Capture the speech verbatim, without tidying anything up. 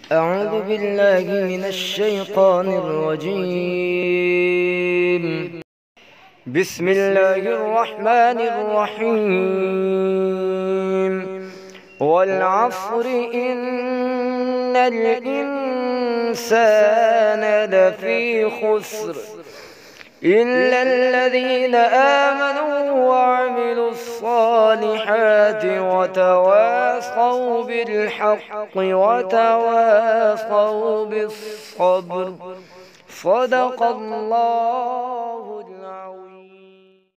أعوذ بالله من الشيطان الرجيم. بسم الله الرحمن الرحيم. والعصر إن الإنسان لفي خسر إلا الذين آمنوا وعملوا الصالحات وتواصوا بالحق وتواصوا بالصبر. صدق الله العظيم.